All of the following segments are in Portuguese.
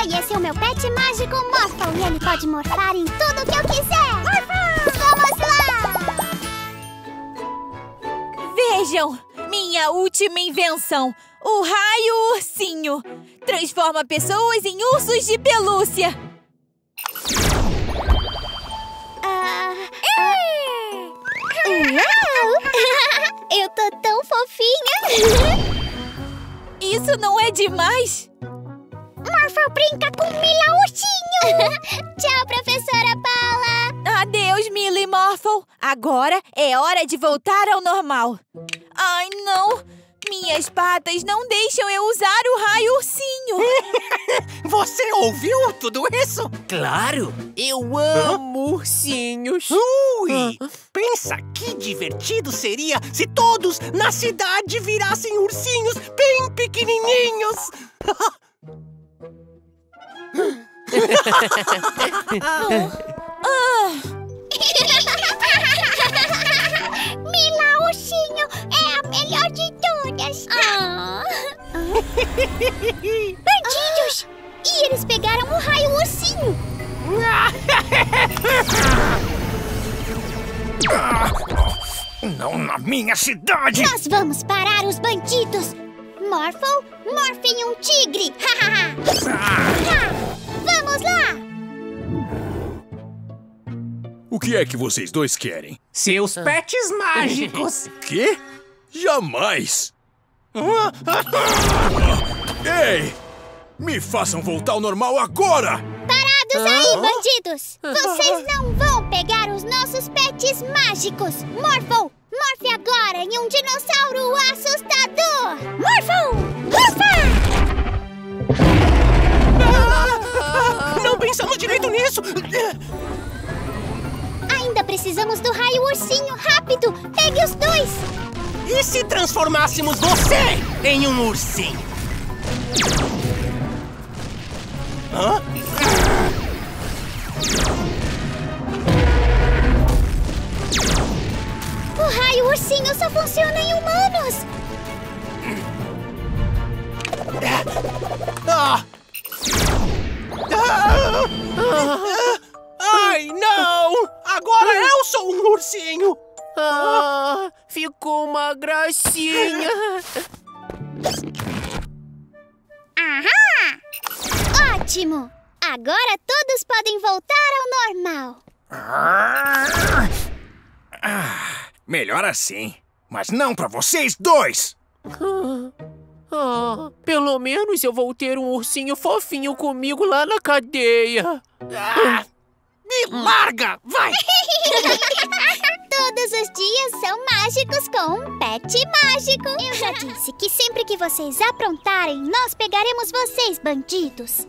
Oi, esse é o meu pet mágico Morphle e ele pode morfar em tudo que eu quiser. Vamos lá! Vejam, minha última invenção, o raio ursinho. Transforma pessoas em ursos de pelúcia. Uau! Eu tô tão fofinha! Isso não é demais? Morphle brinca com Mila Ursinho! Tchau, professora Paula! Adeus, Mila e Morphle. Agora é hora de voltar ao normal. Ai, não! Minhas patas não deixam eu usar o raio ursinho. Você ouviu tudo isso? Claro! Eu amo ursinhos! Ui! Pensa que divertido seria se todos na cidade virassem ursinhos bem pequenininhos! Mila Ursinho é a melhor de todas! Bandidos! E eles pegaram o raio ursinho! Não na minha cidade! Nós vamos parar os bandidos! Morphle, morfe em um tigre! Vamos lá! O que é que vocês dois querem? Seus pets mágicos! Quê? Jamais! Ei! Me façam voltar ao normal agora! Parados aí, bandidos! Vocês não vão pegar os nossos pets mágicos! Morphle, morfe agora em um dinossauro assustador! Morphle! Não pensamos direito nisso! Ainda precisamos do raio ursinho! Rápido! Pegue os dois! E se transformássemos você em um ursinho? Hã? O raio ursinho só funciona em humanos! Ai, não! Agora eu sou um ursinho! Ficou uma gracinha! Ahá! Ótimo! Agora todos podem voltar ao normal! Melhor assim. Mas não pra vocês dois! Pelo menos eu vou ter um ursinho fofinho comigo lá na cadeia. Me larga! Vai! Todos os dias são mágicos com um pet mágico! Eu já disse que sempre que vocês aprontarem, nós pegaremos vocês, bandidos!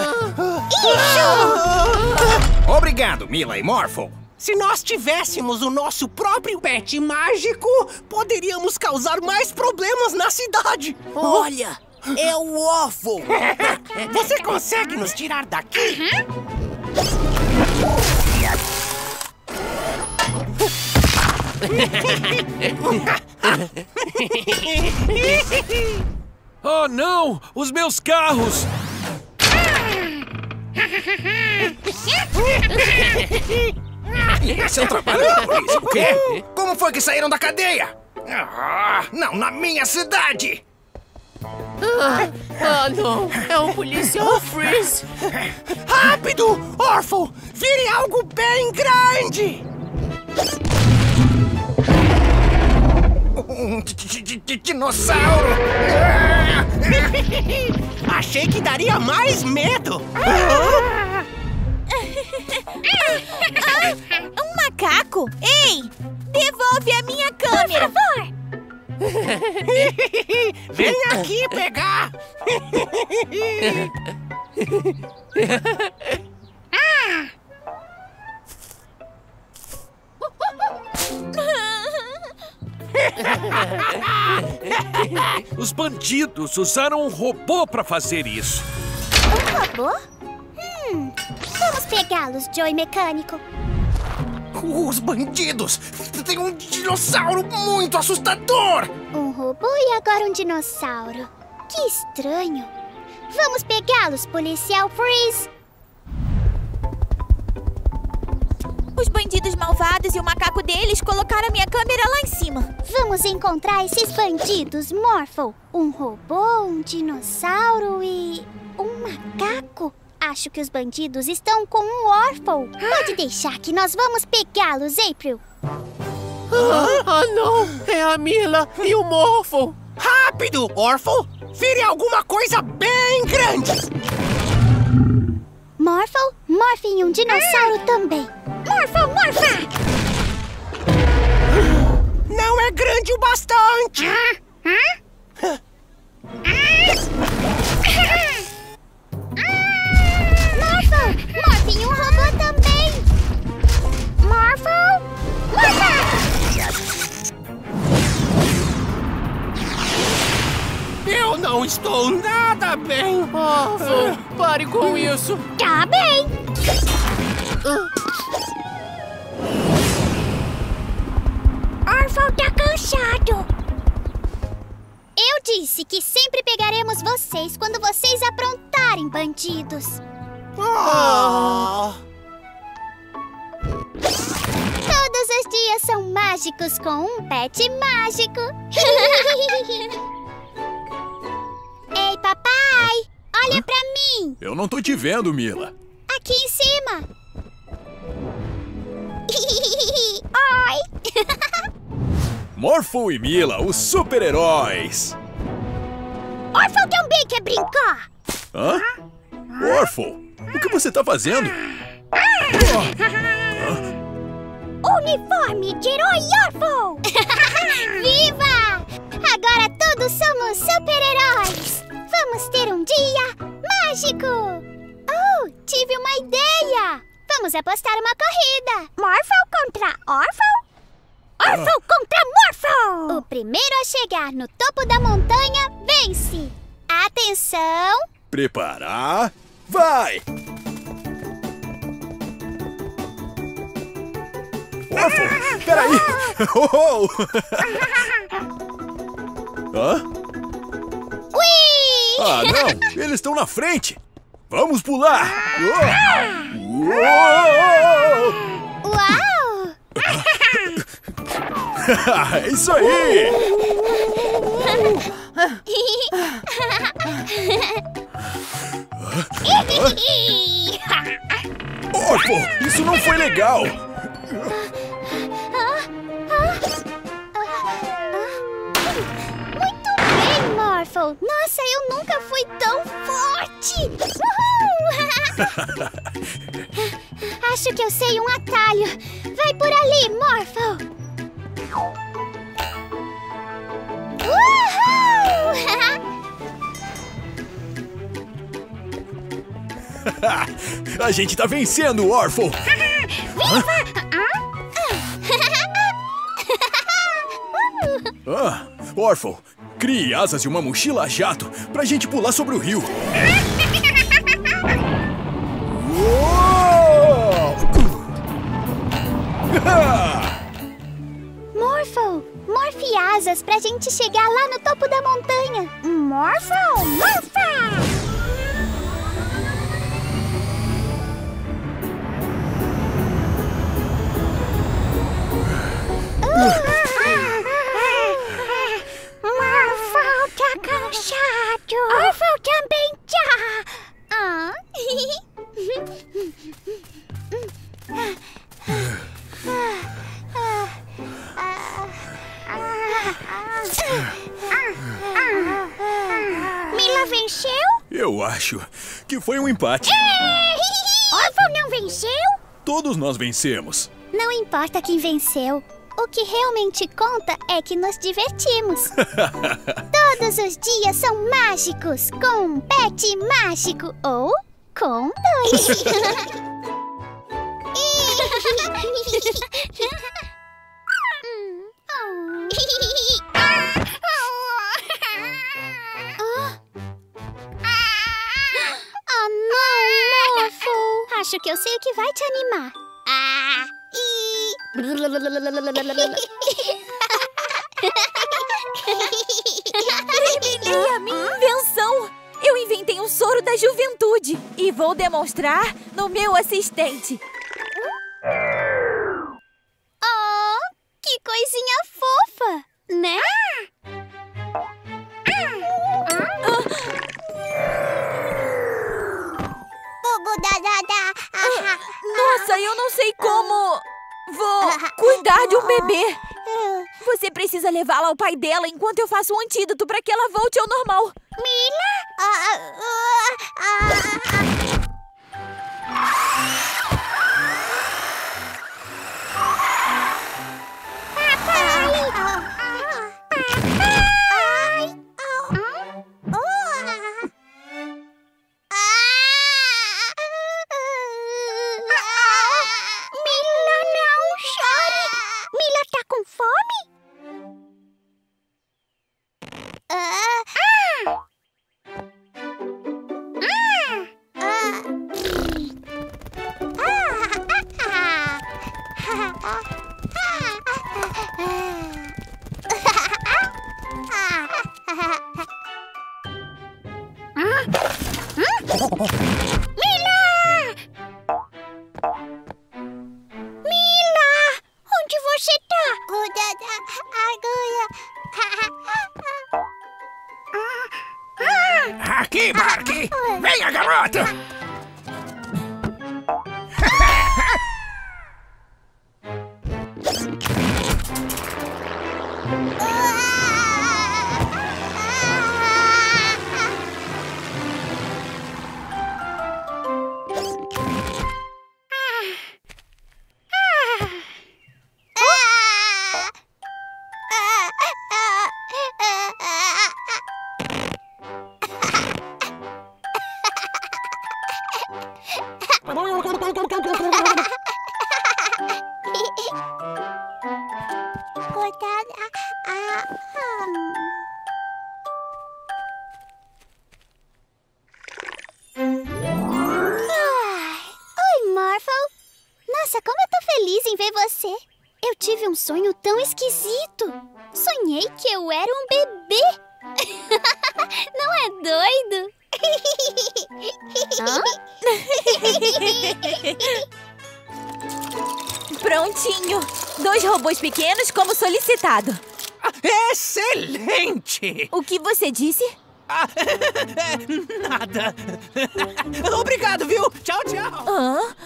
Obrigado, Mila e Morphle. Se nós tivéssemos o nosso próprio pet mágico, poderíamos causar mais problemas na cidade! Olha, é o Waffle! Você consegue nos tirar daqui? Oh, não! Os meus carros! Esse é um trabalho da polícia, o quê? Como foi que saíram da cadeia? Não na minha cidade! Não! É o policial Freeze! Rápido, Orphle! Vire algo bem grande! Um dinossauro! Achei que daria mais medo! Um macaco? Ei! Devolve a minha câmera! Por favor! Vem aqui pegar! Os bandidos usaram um robô pra fazer isso. Um robô? Vamos pegá-los, Joey Mecânico. Os bandidos! Tem um dinossauro muito assustador! Um robô e agora um dinossauro. Que estranho. Vamos pegá-los, policial Freeze. Os bandidos malvados e o macaco deles colocaram minha câmera lá em cima. Vamos encontrar esses bandidos, Morphle. Um robô, um dinossauro e... um macaco? Acho que os bandidos estão com um Orphle. Pode deixar que nós vamos pegá-los, April. Não! É a Mila e o Morphle! Rápido, Orphle! Vire alguma coisa bem grande! Morphle, morfe em um dinossauro também. Morphle, morfa! Não é grande o bastante! Morphle, morfe em um robô também. Morphle, morfa! Eu não estou nada bem! Morphle, pare com isso! Tá bem. Orphle tá cansado. Eu disse que sempre pegaremos vocês quando vocês aprontarem, bandidos. Todos os dias são mágicos com um pet mágico. Ei, papai! Olha pra mim! Eu não tô te vendo, Mila. Aqui em cima! Oi! Morphle e Mila, os super-heróis. Orphle também quer brincar! Hã? Orphle, o que você tá fazendo? Uniforme de herói Orphle! Viva! Agora todos somos super-heróis! Vamos ter um dia mágico! Oh, tive uma ideia! Vamos apostar uma corrida! Morphle contra Orphle? Orphle contra Morphle! O primeiro a chegar no topo da montanha vence! Atenção! Preparar, vai! Orphle, peraí! Oh! Hã? Ui! Ah, não! Eles estão na frente! Vamos pular! Uou! Uau! É isso aí! Orphle, isso não foi legal! Muito bem, Morphle! Nossa, eu nunca fui tão forte! Uhul! Acho que eu sei um atalho. Vai por ali, Morphle! Uhul! A gente tá vencendo, Orphle! Orphle, crie asas e uma mochila a jato pra gente pular sobre o rio. Morphle, morfe asas pra gente chegar lá no topo da montanha. Morphle, morfa! Morphle tá cansado. Orphle também tá. Mila venceu? Eu acho que foi um empate. Orphle não venceu? Todos nós vencemos. Não importa quem venceu. O que realmente conta é que nos divertimos. Todos os dias são mágicos com um pet mágico ou com dois. Oh, não, Morphle. Acho que eu sei o que vai te animar. Terminei a minha invenção! Eu inventei um soro da juventude e vou demonstrar no meu assistente. Oh, que coisinha fofa, né? Nossa, eu não sei como vou cuidar de um bebê. Você precisa levá-la ao pai dela enquanto eu faço um antídoto para que ela volte ao normal. Mila? Mila, não chore. Mila tá com fome? Mila, onde você tá? Aqui, Barky! Venha, garota! Oi, Morphle. Nossa, como eu tô feliz em ver você. Eu tive um sonho tão esquisito. Sonhei que eu era um bebê. Não é doido? Prontinho. 2 robôs pequenos como solicitado. Excelente! O que você disse? Nada. Obrigado, viu? Tchau, tchau. Hã?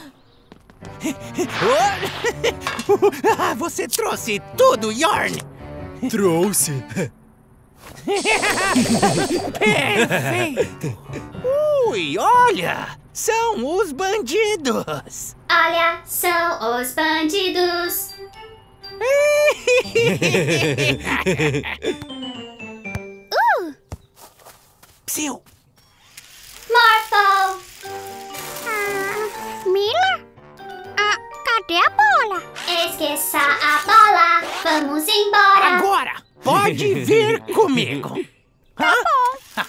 Você trouxe tudo, Yarn. Trouxe. Perfeito. Ui, olha. São os bandidos. Olha, são os bandidos. Psiu. Morphle! Mila? Cadê a bola? Esqueça a bola. Vamos embora. Agora, pode vir comigo. Tá bom.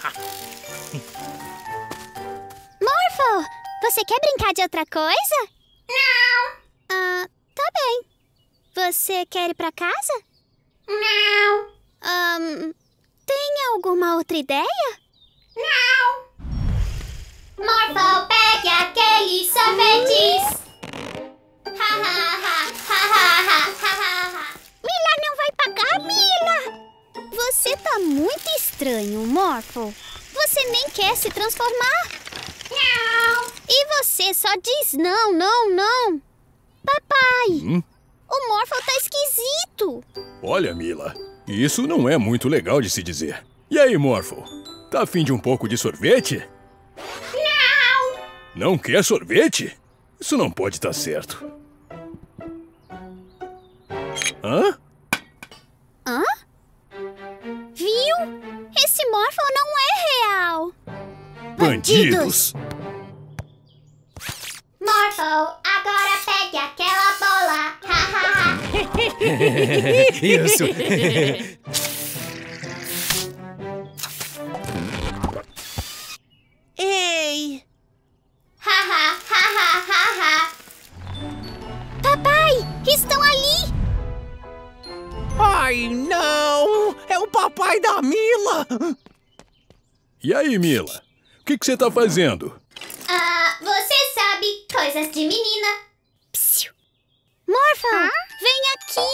Morphle, você quer brincar de outra coisa? Não. Tá bem. Você quer ir pra casa? Não. Tem alguma outra ideia? Não. Morphle, pegue aqueles sorvetes. Mila não vai pagar, Mila. Você tá muito estranho, Morphle. Você nem quer se transformar. Não. E você só diz não, não, não. Papai, o Morphle tá esquisito. Olha, Mila, isso não é muito legal de se dizer. E aí, Morphle? Tá afim de um pouco de sorvete? Não. Não quer sorvete? Isso não pode estar certo. Hã? Viu? Esse Morphle não é real. Bandidos! Morphle, agora pegue aquela bola. Isso! Ei! Papai, estão ali. Ai, não! É o papai da Mila! E aí, Mila? O que você tá fazendo? Você sabe, coisas de menina. Psiu. Morphle, vem aqui.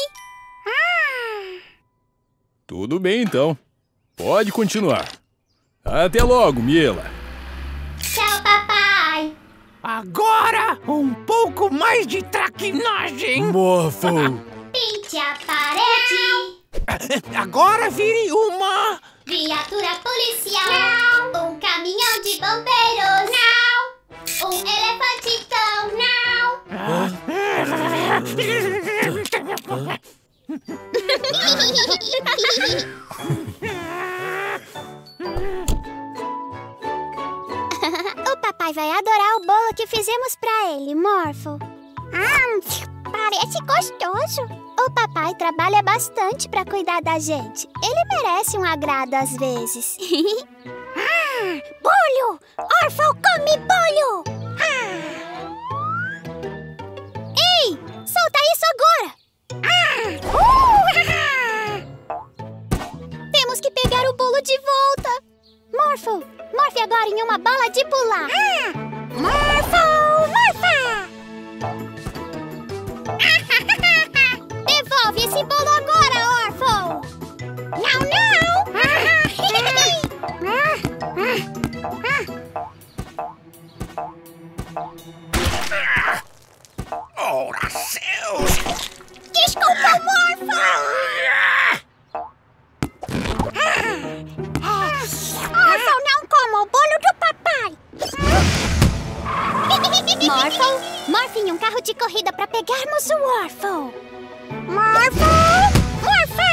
Tudo bem, então. Pode continuar. Até logo, Miela. Tchau, papai. Agora, um pouco mais de traquinagem. Morphle. Pinte a parede. Agora vire uma... Viatura policial. Não. Um caminhão de bombeiros. Não. Um elefantitão. Não. O papai vai adorar o bolo que fizemos pra ele, Morphle. Parece gostoso. O papai trabalha bastante pra cuidar da gente. Ele merece um agrado às vezes. Bolho! Morphle come bolho! Ei! Solta isso agora! Temos que pegar o bolo de volta. Morphle, morfe agora em uma bola de pular. Morphle, morfa! Devolve esse bolo agora, Morphle! Não, não! Ora, céus! Desculpa, Morphle! Morphle, não coma o bolo do papai! Morphle, morfe em um carro de corrida para pegarmos o Morphle! Morphle! Morpha!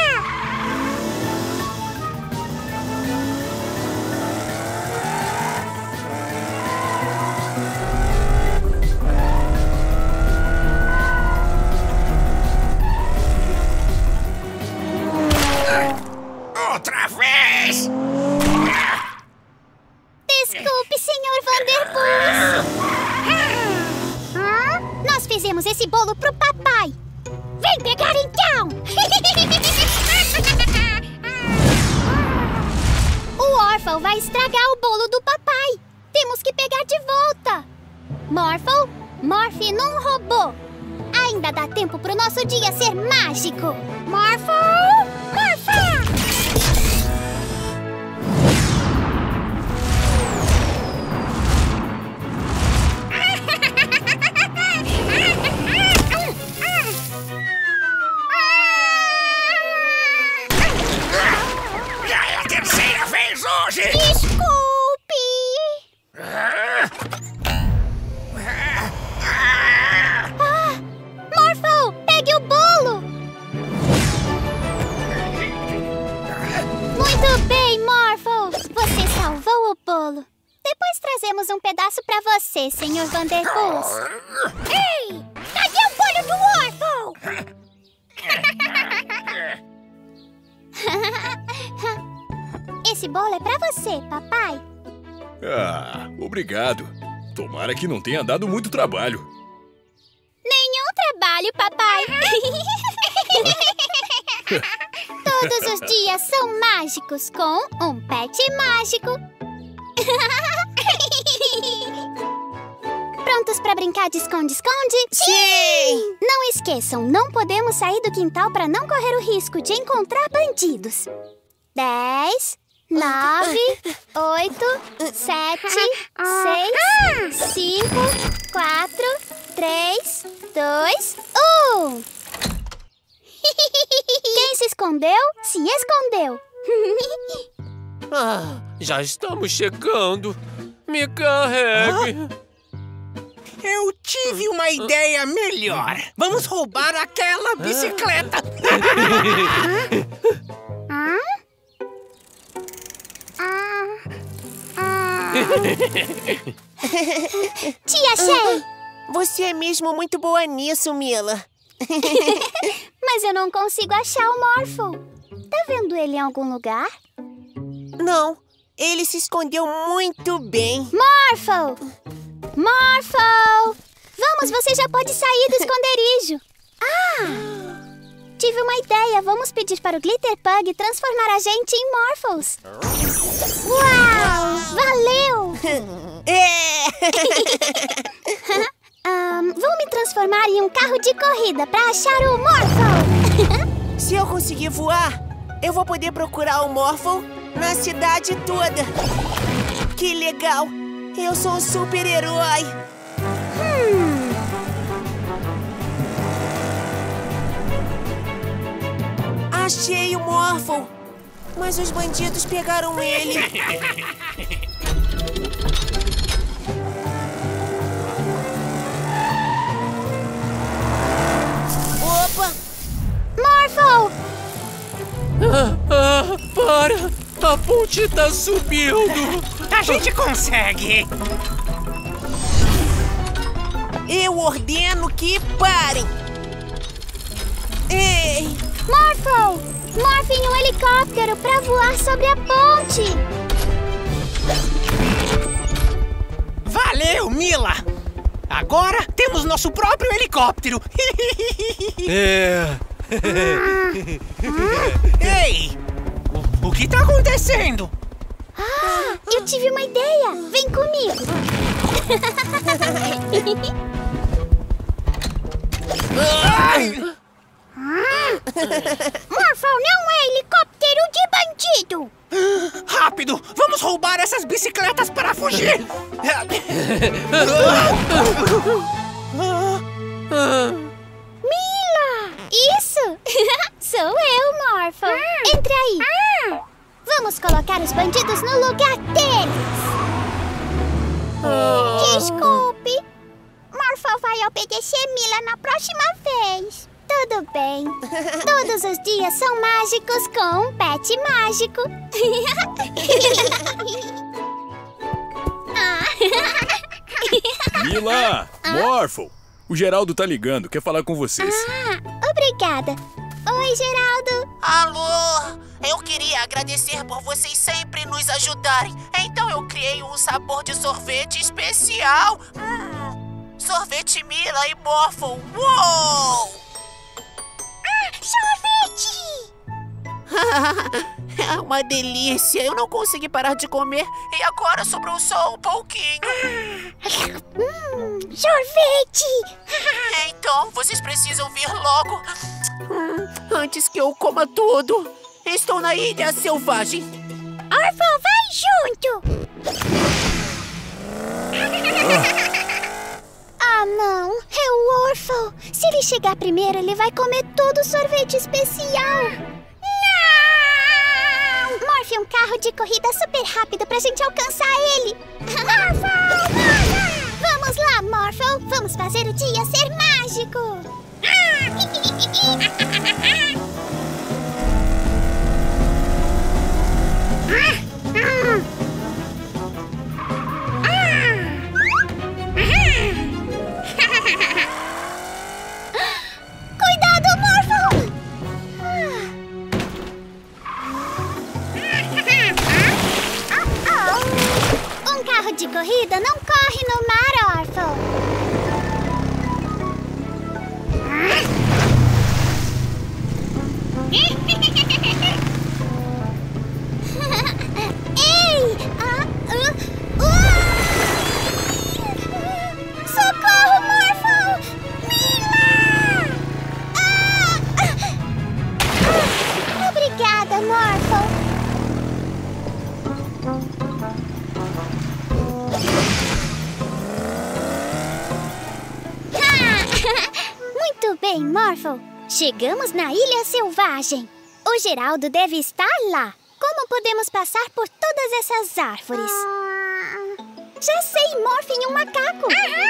Outra vez! Desculpe, Sr. Vanderpuss. Nós fizemos esse bolo pro papai. Vem pegar então! O Morphle vai estragar o bolo do papai. Temos que pegar de volta. Morphle, morfe num robô. Ainda dá tempo pro nosso dia ser mágico. Morphle, morfa! Já é a terceira vez hoje! Desculpe! Morphle, pegue o bolo! Muito bem, Morphle! Você salvou o bolo. Depois trazemos um pedaço pra você, Sr. Vanderpuss. Ei! Cadê o bolo do Morphle? Esse bolo é pra você, papai. Ah, obrigado. Tomara que não tenha dado muito trabalho. Nenhum trabalho, papai. Todos os dias são mágicos com um pet mágico. Prontos pra brincar de esconde-esconde? Sim! Não esqueçam, não podemos sair do quintal pra não correr o risco de encontrar bandidos. 10, 9, 8, 7, 6, 5, 4, 3, 2, 1. Quem se escondeu, se escondeu. Já estamos chegando. Me carregue. Eu tive uma ideia melhor. Vamos roubar aquela bicicleta. Tia Shay! Você é mesmo muito boa nisso, Mila. Mas eu não consigo achar o Morphle. Tá vendo ele em algum lugar? Não, ele se escondeu muito bem. Morphle! Morphle! Vamos, você já pode sair do esconderijo. Tive uma ideia. Vamos pedir para o Glitter Pug transformar a gente em Morphles. Uau! Valeu! Vou me transformar em um carro de corrida pra achar o Morphle. Se eu conseguir voar, eu vou poder procurar o Morphle na cidade toda. Que legal! Eu sou um super-herói. Achei o Morphle, mas os bandidos pegaram ele. Opa! Morphle! Para! A ponte tá subindo! A gente consegue! Eu ordeno que parem! Ei! Morphle! Morphe em um helicóptero pra voar sobre a ponte! Valeu, Mila! Agora temos nosso próprio helicóptero! Ei! O que tá acontecendo? Eu tive uma ideia! Vem comigo! Morphle não é helicóptero de bandido! Rápido! Vamos roubar essas bicicletas para fugir! Mila! Isso! Sou eu, Morphle! Entre aí! Vamos colocar os bandidos no lugar deles! Desculpe! Morphle vai obedecer Mila na próxima vez! Tudo bem. Todos os dias são mágicos com um pet mágico. Mila! Morphle! O Geraldo tá ligando, quer falar com vocês. Obrigada. Oi, Geraldo. Alô! Eu queria agradecer por vocês sempre nos ajudarem. Então eu criei um sabor de sorvete especial. Sorvete Mila e Morphle. Uou! Sorvete! É uma delícia. Eu não consegui parar de comer e agora sobrou só um pouquinho. Sorvete! Então, vocês precisam vir logo. Antes que eu coma tudo. Estou na Ilha Selvagem. Morphle, vai junto! Ah, não! É o Morphle! Se ele chegar primeiro, ele vai comer todo o sorvete especial! Não! Morphle é um carro de corrida super rápido pra gente alcançar ele! Morphle! Vamos lá, Morphle! Vamos fazer o dia ser mágico! Cuidado, Morphle! Um carro de corrida não corre no mar, Morphle. Ei! Socorro, Morphle! Mila! Obrigada, Morphle. Muito bem, Morphle. Chegamos na Ilha Selvagem. O Geraldo deve estar lá. Como podemos passar por todas essas árvores? Já sei, Morphle em um macaco.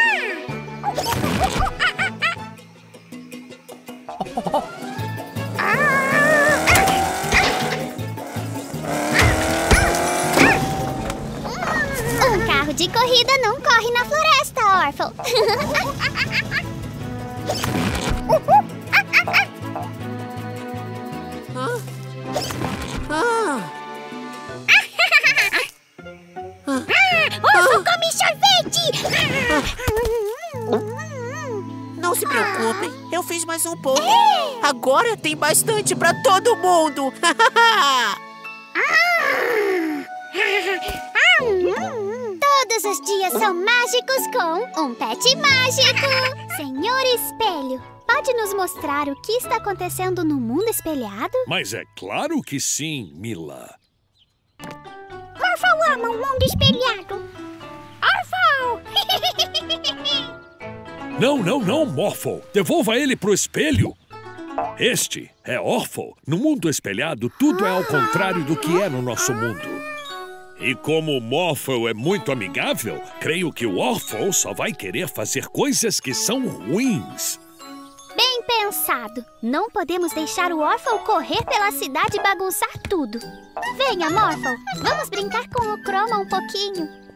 Um carro de corrida não corre na floresta, Morphle. Morphle come sorvete! Não se preocupem, eu fiz mais um pouco. Agora tem bastante pra todo mundo. Todos os dias são mágicos com um pet mágico. Senhor Espelho, pode nos mostrar o que está acontecendo no mundo espelhado? Mas é claro que sim, Mila. Morphle ama o mundo espelhado. Não, Morphle. Devolva ele pro espelho. Este é Orphle. No mundo espelhado, tudo é ao contrário do que é no nosso mundo. E como o Morphle é muito amigável, creio que o Orphle só vai querer fazer coisas que são ruins. Bem pensado. Não podemos deixar o Orphle correr pela cidade e bagunçar tudo. Venha, Morphle. Vamos brincar com o Chroma um pouquinho.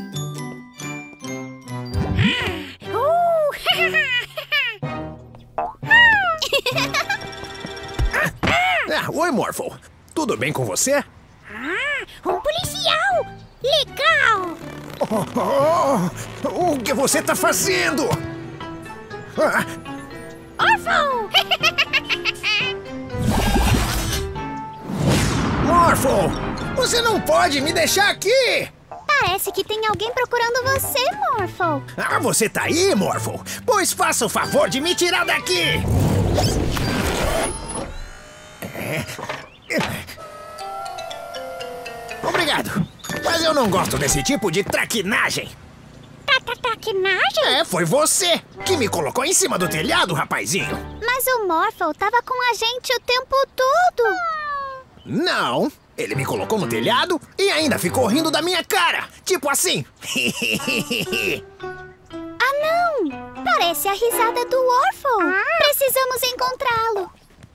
Oi, Morphle. Tudo bem com você? Um policial! Legal! O que você tá fazendo? Orphle! Morphle! Você não pode me deixar aqui! Parece que tem alguém procurando você, Morphle. Você tá aí, Morphle? Pois faça o favor de me tirar daqui! Obrigado, mas eu não gosto desse tipo de traquinagem. Traquinagem? Foi você que me colocou em cima do telhado, rapazinho. Mas o Morphle tava com a gente o tempo todo. Não, ele me colocou no telhado e ainda ficou rindo da minha cara. Tipo assim. Não! Parece a risada do Orphle. Precisamos encontrá-lo.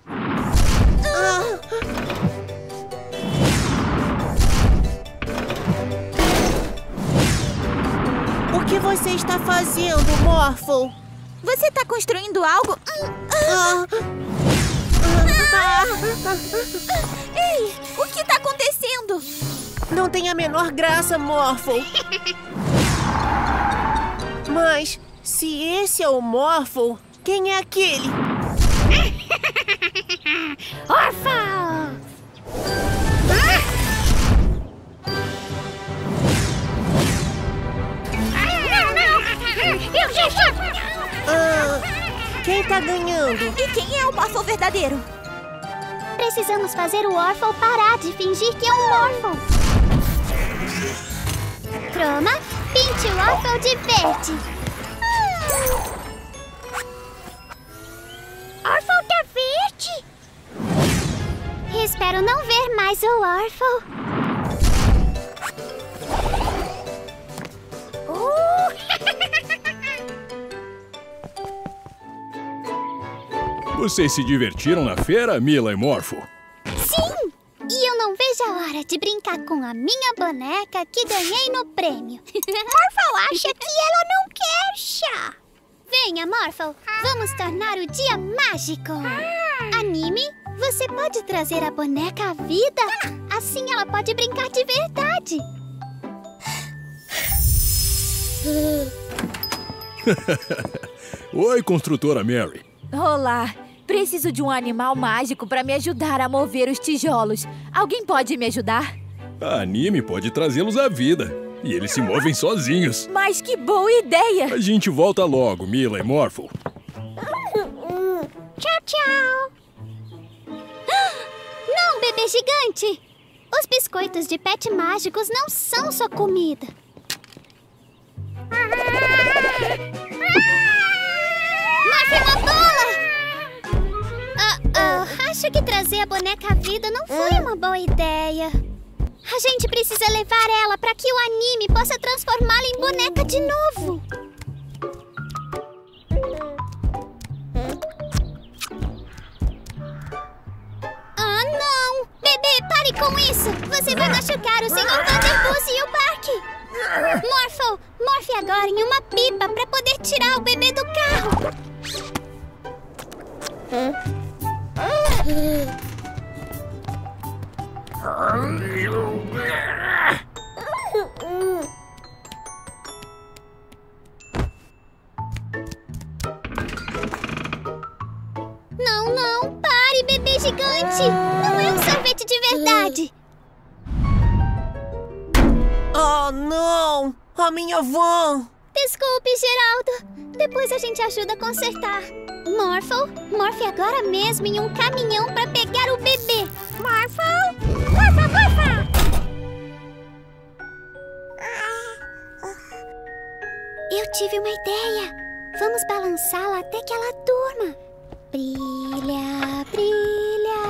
O que você está fazendo, Morphle? Você está construindo algo? Ei, o que está acontecendo? Não tem a menor graça, Morphle. Mas, se esse é o Morphle, quem é aquele? Orphle! Eu já sou! Quem tá ganhando? E quem é o Morphle verdadeiro? Precisamos fazer o Orphle parar de fingir que é um Morphle. Chroma, pinte o Orphle de verde. Orphle tá verde? Espero não ver mais o Orphle. Vocês se divertiram na feira, Mila e Morphle? Sim! E eu não vejo a hora de brincar com a minha boneca que ganhei no prêmio. Morphle acha que ela não quer chá. Venha, Morphle. Vamos tornar o dia mágico. Anime, você pode trazer a boneca à vida? Assim ela pode brincar de verdade. Oi, construtora Mary. Olá, preciso de um animal mágico para me ajudar a mover os tijolos. Alguém pode me ajudar? A Anime pode trazê-los à vida. E eles se movem sozinhos. Mas que boa ideia! A gente volta logo, Mila e Morphle. Tchau, tchau. Não, bebê gigante! Os biscoitos de pet mágicos não são só comida. Morphle, uma bola! Acho que trazer a boneca à vida não foi uma boa ideia. A gente precisa levar ela para que o Anime possa transformá-la em boneca de novo. Não! Bebê, pare com isso! Você vai machucar o Sr. Vanderbuss e o parque! Morphe agora em uma pipa para poder tirar o bebê do carro! Não! Pare, bebê gigante! Não é um sorvete de verdade! Oh, não! a minha van. Desculpe, Geraldo. Depois a gente ajuda a consertar. Morphle agora mesmo em um caminhão para pegar o bebê. Morphle! Eu tive uma ideia. Vamos balançá-la até que ela durma. Brilha, brilha,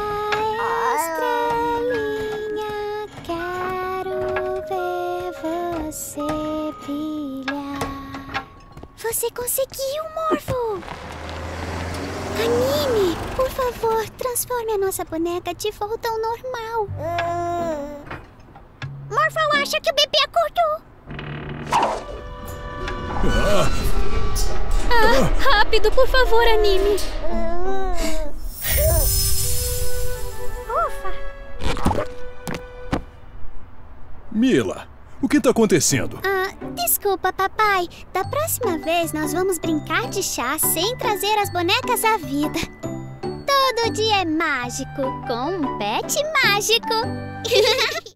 estrelinha. Quero ver você brilhar. Você conseguiu, Morphle! Anime, por favor, transforme a nossa boneca de volta ao normal. Morphle acha que o bebê acordou. Rápido, por favor, Anime. Ufa. Mila, o que tá acontecendo? Desculpa, papai. Da próxima vez nós vamos brincar de chá sem trazer as bonecas à vida. Todo dia é mágico com um pet mágico.